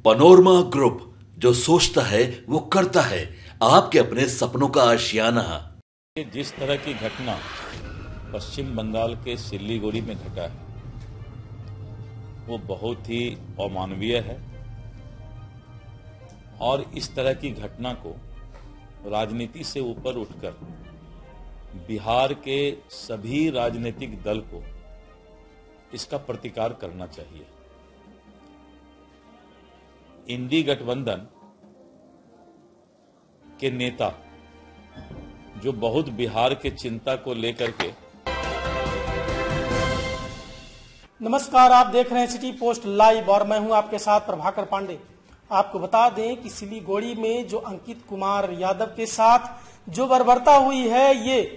Panorama group, जो सोचता है वो करता है। आपके अपने सपनों का आशियाना। जिस तरह की घटना पश्चिम बंगाल के सिल्लीगुड़ी में घटा है वो बहुत ही अमानवीय है और इस तरह की घटना को राजनीति से ऊपर उठकर बिहार के सभी राजनीतिक दल को इसका प्रतिकार करना चाहिए। इंडी गठबंधन के नेता जो बहुत बिहार के चिंता को लेकर के। नमस्कार, आप देख रहे हैं सिटी पोस्ट लाइव और मैं हूं आपके साथ प्रभाकर पांडे। आपको बता दें कि सिलीगुड़ी में जो अंकित कुमार यादव के साथ जो बर्बरता हुई है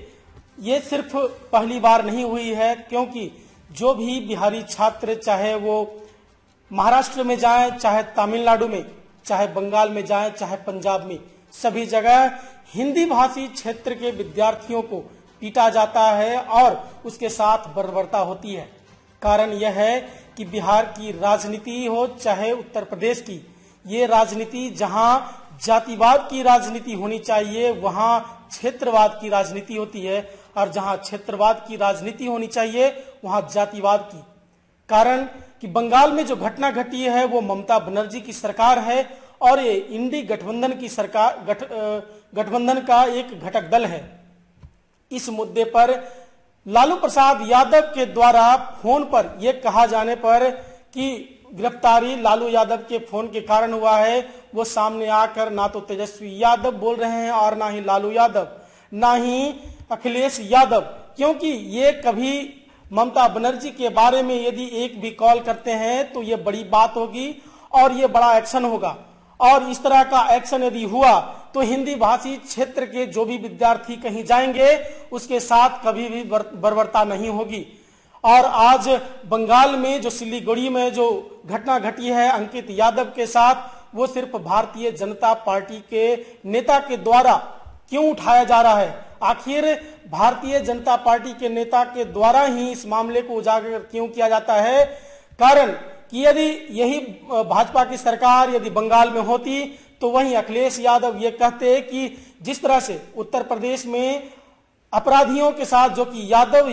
ये सिर्फ पहली बार नहीं हुई है, क्योंकि जो भी बिहारी छात्र चाहे वो महाराष्ट्र में जाएं, चाहे तमिलनाडु में, चाहे बंगाल में जाएं, चाहे पंजाब में, सभी जगह हिंदी भाषी क्षेत्र के विद्यार्थियों को पीटा जाता है और उसके साथ बर्बरता होती है। कारण यह है कि बिहार की राजनीति हो चाहे उत्तर प्रदेश की, ये राजनीति जहां जातिवाद की राजनीति होनी चाहिए वहां क्षेत्रवाद की राजनीति होती है, और जहां क्षेत्रवाद की राजनीति होनी चाहिए वहां जातिवाद की। कारण कि बंगाल में जो घटना घटी है वो ममता बनर्जी की सरकार है और ये इंडी गठबंधन की सरकार गठबंधन का एक घटक दल है। इस मुद्दे पर लालू प्रसाद यादव के द्वारा फोन पर यह कहा जाने पर कि गिरफ्तारी लालू यादव के फोन के कारण हुआ है, वो सामने आकर ना तो तेजस्वी यादव बोल रहे हैं और ना ही लालू यादव, ना ही अखिलेश यादव, क्योंकि ये कभी ममता बनर्जी के बारे में यदि एक भी कॉल करते हैं तो ये बड़ी बात होगी और ये बड़ा एक्शन होगा। और इस तरह का एक्शन यदि हुआ तो हिंदी भाषी क्षेत्र के जो भी विद्यार्थी कहीं जाएंगे उसके साथ कभी भी बर्बरता नहीं होगी। और आज बंगाल में जो सिलीगुड़ी में जो घटना घटी है अंकित यादव के साथ, वो सिर्फ भारतीय जनता पार्टी के नेता के द्वारा क्यों उठाया जा रहा है? आखिर भारतीय जनता पार्टी के नेता के द्वारा ही इस मामले को उजागर क्यों किया जाता है? कारण कि यदि यही भाजपा की सरकार यदि बंगाल में होती तो वहीं अखिलेश यादव ये कहते कि जिस तरह से उत्तर प्रदेश में अपराधियों के साथ जो कि यादव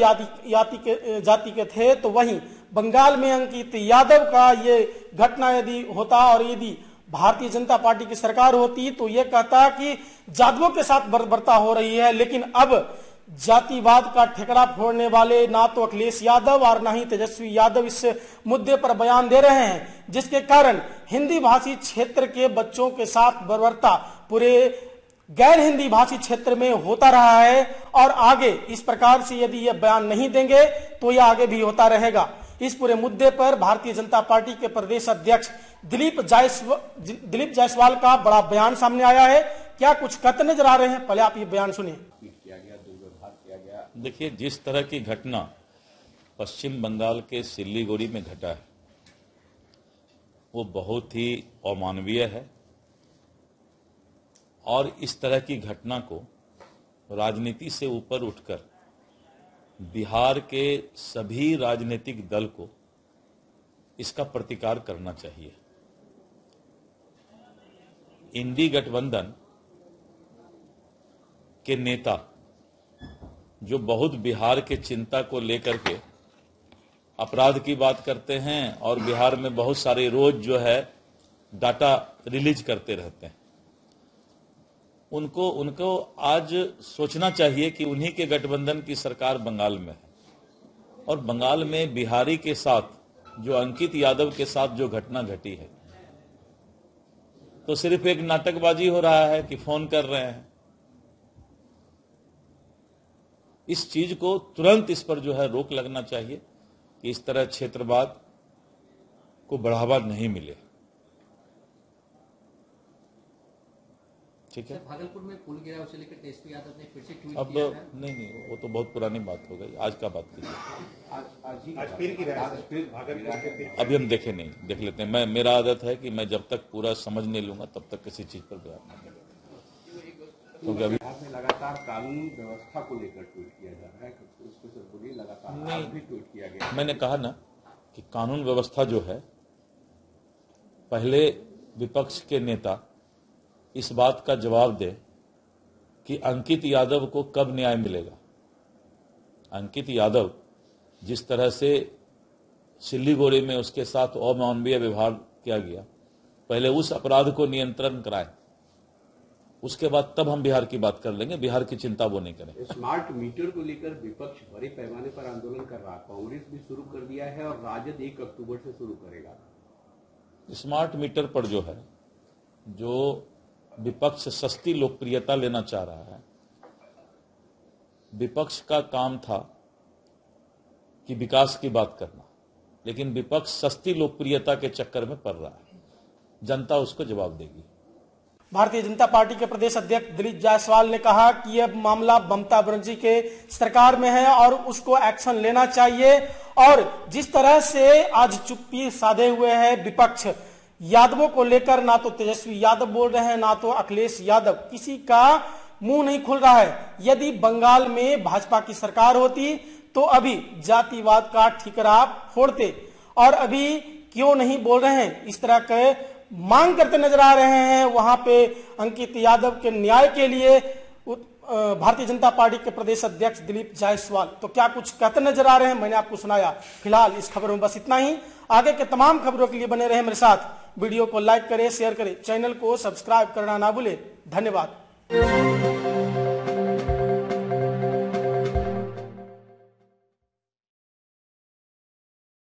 जाति के थे, तो वहीं बंगाल में अंकित यादव का ये घटना यदि होता और यदि भारतीय जनता पार्टी की सरकार होती तो ये कहता कि जादवों के साथ बर्बरता हो रही है। लेकिन अब जातिवाद का ठेकरा फोड़ने वाले ना तो अखिलेश यादव और ना ही तेजस्वी यादव इस मुद्दे पर बयान दे रहे हैं, जिसके कारण हिंदी भाषी क्षेत्र के बच्चों के साथ बर्बरता पूरे गैर हिंदी भाषी क्षेत्र में होता रहा है और आगे इस प्रकार से यदि ये बयान नहीं देंगे तो यह आगे भी होता रहेगा। इस पूरे मुद्दे पर भारतीय जनता पार्टी के प्रदेश अध्यक्ष दिलीप जायसवाल का बड़ा बयान सामने आया है। क्या कुछ कहते नजर आ रहे हैं? पहले आप ये बयान सुनिए। देखिए, जिस तरह की घटना पश्चिम बंगाल के सिल्लीगुड़ी में घटा है वो बहुत ही अमानवीय है और इस तरह की घटना को राजनीति से ऊपर उठकर बिहार के सभी राजनीतिक दल को इसका प्रतिकार करना चाहिए। इंडी गठबंधन के नेता जो बहुत बिहार के चिंता को लेकर के अपराध की बात करते हैं और बिहार में बहुत सारे रोज जो है डाटा रिलीज करते रहते हैं, उनको आज सोचना चाहिए कि उन्हीं के गठबंधन की सरकार बंगाल में है और बंगाल में बिहारी के साथ जो अंकित यादव के साथ जो घटना घटी है तो सिर्फ एक नाटकबाजी हो रहा है कि फोन कर रहे हैं। इस चीज को तुरंत इस पर जो है रोक लगना चाहिए कि इस तरह क्षेत्रवाद को बढ़ावा नहीं मिले। ठीक है, भागलपुर में पुल गिरा, उसे लेकर तेजस्वी यादव ने फिर से ट्वीट अब किया है। नहीं, वो तो बहुत पुरानी बात हो गई, आज का बात कीजिए। अभी हम देखे नहीं, देख लेते हैं। मेरा आदत है कि मैं जब तक पूरा समझ नहीं लूंगा तब तक किसी चीज पर बयान नहीं करूंगा, क्योंकि अभी लगातार कानून व्यवस्था को लेकर ट्वीट किया जा रहा है, उसको से लगातार आज भी ट्वीट किया गया। मैंने कहा ना कि कानून व्यवस्था जो है पहले विपक्ष के नेता इस बात का जवाब दे कि अंकित यादव को कब न्याय मिलेगा। अंकित यादव जिस तरह से सिल्लीगुड़ी में उसके साथ अमानवीय व्यवहार किया गया, पहले उस अपराध को नियंत्रण कराएं, उसके बाद तब हम बिहार की बात कर लेंगे। बिहार की चिंता वो नहीं करें। स्मार्ट मीटर को लेकर विपक्ष बड़े पैमाने पर आंदोलन कर रहा है, कांग्रेस भी शुरू कर दिया है और राजद 1 अक्टूबर से शुरू करेगा। स्मार्ट मीटर पर जो है, जो विपक्ष सस्ती लोकप्रियता लेना चाह रहा है, विपक्ष का काम था कि विकास की बात करना, लेकिन विपक्ष सस्ती लोकप्रियता के चक्कर में पड़ रहा है। जनता उसको जवाब देगी। भारतीय जनता पार्टी के प्रदेश अध्यक्ष दिलीप जायसवाल ने कहा कि यह मामला ममता बनर्जी के सरकार में है और उसको एक्शन लेना चाहिए। और जिस तरह से आज चुप्पी साधे हुए है विपक्ष, यादवों को लेकर ना तो तेजस्वी यादव बोल रहे हैं, ना तो अखिलेश यादव, किसी का मुंह नहीं खुल रहा है। यदि बंगाल में भाजपा की सरकार होती तो अभी जातिवाद का ठिकरा फोड़ते, और अभी क्यों नहीं बोल रहे हैं, इस तरह के मांग करते नजर आ रहे हैं। वहां पे अंकित यादव के न्याय के लिए भारतीय जनता पार्टी के प्रदेश अध्यक्ष दिलीप जायसवाल तो क्या कुछ कहते नजर आ रहे हैं, मैंने आपको सुनाया। फिलहाल इस खबर में बस इतना ही। आगे के तमाम खबरों के लिए बने रहे मेरे साथ। वीडियो को लाइक करें, शेयर करें, चैनल को सब्सक्राइब करना ना भूलें। धन्यवाद।